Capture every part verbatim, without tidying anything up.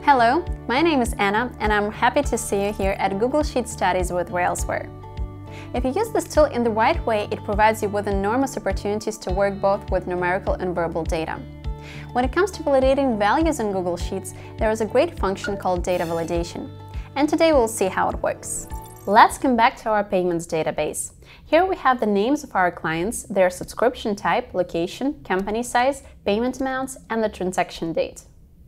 Hello, my name is Anna and I'm happy to see you here at Google Sheets Studies with Railsware. If you use this tool in the right way, it provides you with enormous opportunities to work both with numerical and verbal data. When it comes to validating values in Google Sheets, there is a great function called data validation. And today we'll see how it works. Let's come back to our payments database. Here we have the names of our clients, their subscription type, location, company size, payment amounts, and the transaction date.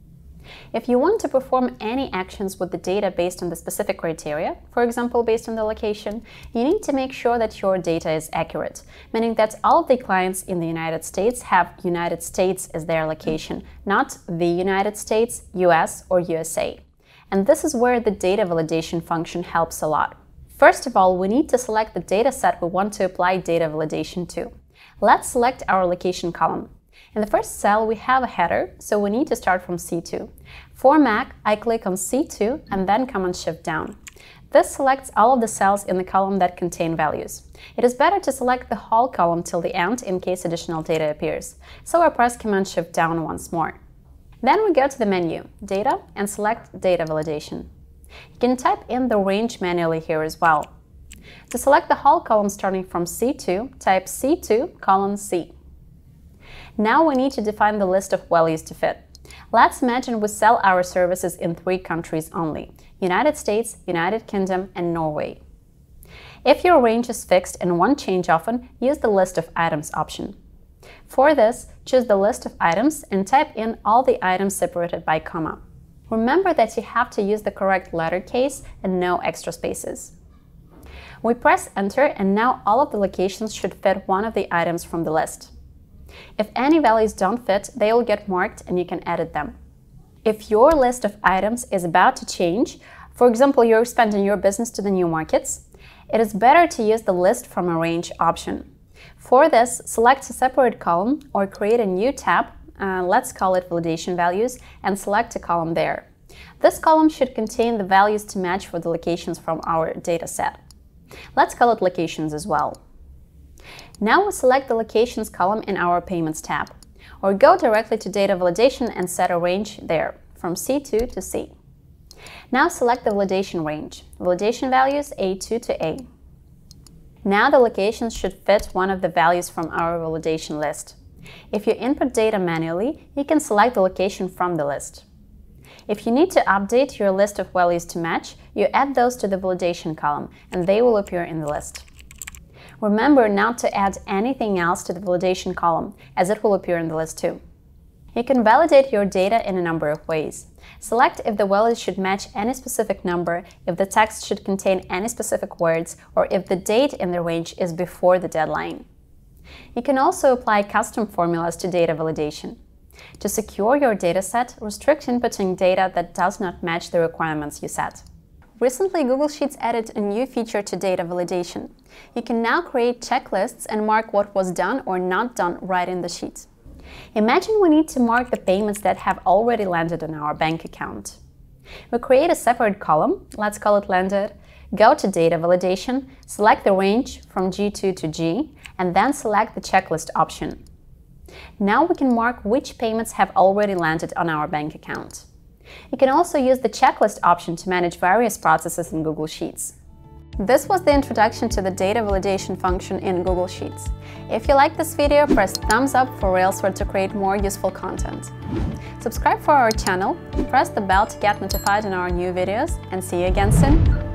If you want to perform any actions with the data based on the specific criteria, for example based on the location, you need to make sure that your data is accurate, meaning that all of the clients in the United States have United States as their location, not the United States, U S, or U S A. And this is where the data validation function helps a lot. First of all, we need to select the data set we want to apply data validation to. Let's select our location column. In the first cell, we have a header, so we need to start from C two. For Mac, I click on C two and then Command-Shift down. This selects all of the cells in the column that contain values. It is better to select the whole column till the end in case additional data appears, so I press Command-Shift down once more. Then we go to the menu, Data, and select Data Validation. You can type in the range manually here as well. To select the whole column starting from C two, type C two colon C. Now we need to define the list of values to fit. Let's imagine we sell our services in three countries only: United States, United Kingdom, and Norway. If your range is fixed and won't change often, use the List of Items option. For this, choose the List of Items and type in all the items separated by comma. Remember that you have to use the correct letter case and no extra spaces. We press Enter and now all of the locations should fit one of the items from the list. If any values don't fit, they will get marked and you can edit them. If your list of items is about to change, for example, you're expanding your business to the new markets, it is better to use the List from a Range option. For this, select a separate column or create a new tab, uh, let's call it Validation Values, and select a column there. This column should contain the values to match for the locations from our data set. Let's call it Locations as well. Now we select the Locations column in our Payments tab, or go directly to Data Validation and set a range there, from C two to C. Now select the validation range, validation values A two to A. Now the locations should fit one of the values from our validation list. If you input data manually, you can select the location from the list. If you need to update your list of values to match, you add those to the validation column, and they will appear in the list. Remember not to add anything else to the validation column, as it will appear in the list too. You can validate your data in a number of ways. Select if the values should match any specific number, if the text should contain any specific words, or if the date in the range is before the deadline. You can also apply custom formulas to data validation. To secure your dataset, restrict inputting data that does not match the requirements you set. Recently, Google Sheets added a new feature to data validation. You can now create checklists and mark what was done or not done right in the sheet. Imagine we need to mark the payments that have already landed on our bank account. We create a separate column, let's call it Landed, go to Data Validation, select the range from G two to G, and then select the Checklist option. Now we can mark which payments have already landed on our bank account. You can also use the Checklist option to manage various processes in Google Sheets. This was the introduction to the data validation function in Google Sheets. If you like this video, press thumbs up for Railsware to create more useful content. Subscribe for our channel, press the bell to get notified on our new videos, and see you again soon!